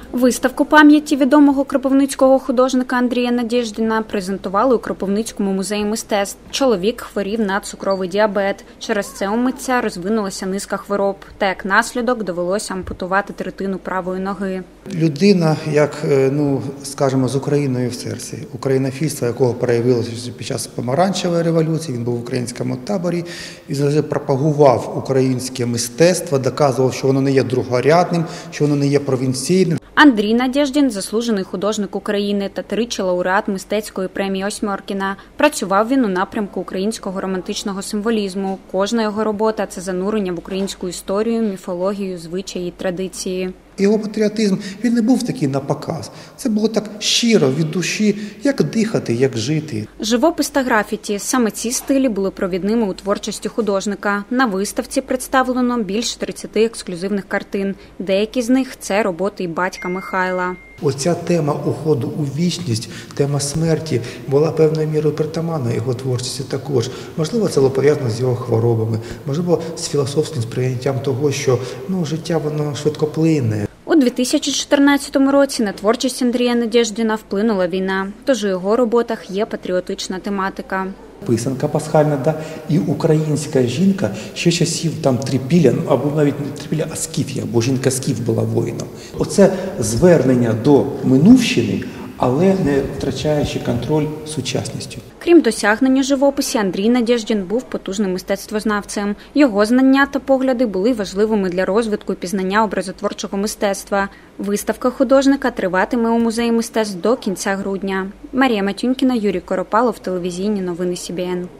Виставку пам'яті відомого кропивницького художника Андрія Надєждіна презентували у Кропивницькому музеї мистецтв. Чоловік хворів на цукровий діабет. Через це у митця розвинулася низка хвороб. Та як наслідок довелося ампутувати третину правої ноги. Людина, як, скажімо, з Україною в серці. Українофільство, якого проявилося під час помаранчевої революції. Він був в українському таборі і завжди пропагував українське мистецтво, доказував, що воно не є другорядним, що воно не є провінційним. Андрій Надєждін – заслужений художник України та тричі лауреат мистецької премії Осьмеркіна. Працював він у напрямку українського романтичного символізму. Кожна його робота – це занурення в українську історію, міфологію, звичаї і традиції. Його патріотизм, він не був такий на показ. Це було так щиро, від душі, як дихати, як жити. Живопис та графіті – саме ці стилі були провідними у творчості художника. На виставці представлено більше 30 ексклюзивних картин. Деякі з них – це роботи і батька Михайла. Оця тема уходу у вічність, тема смерті була певною мірою притаманна його творчості також. Можливо, це було пов'язано з його хворобами, можливо, з філософським сприйняттям того, що життя воно швидкоплинне. У 2014 році на творчість Андрія Надєждіна вплинула війна, тож у його роботах є патріотична тематика. Писанка пасхальна, і українська жінка ще часів трипілля, або навіть не трипілля, а скіфія, бо жінка скіф була воїном. Оце звернення до минувщини, але не втрачаючи контроль сучасністю. Крім досягнень у живописі, Андрій Надєждін був потужним мистецтвознавцем. Його знання та погляди були важливими для розвитку і пізнання образотворчого мистецтва. Виставка художника триватиме у музеї мистецтв до кінця грудня. Марія Матюнькіна, Юрій Коропалов, телевізійні новини СІБІН.